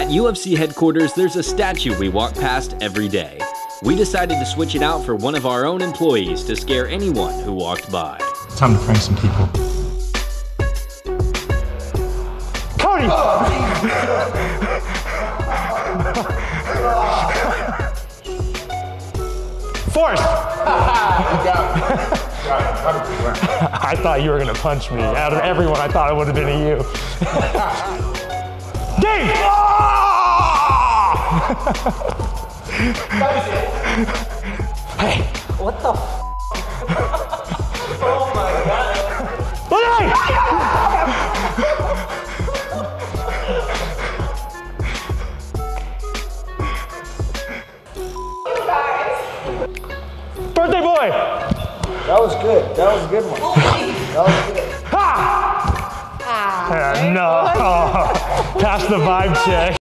At UFC headquarters, there's a statue we walk past every day. We decided to switch it out for one of our own employees to scare anyone who walked by. Time to prank some people. Cody! Forrest! I thought you were gonna punch me. Out of everyone, I thought it would have been you. Dave! Hey! What the f? Oh my god. Hey! Birthday boy! That was good. That was a good one. That was good. Ha! No! Pass the vibe check.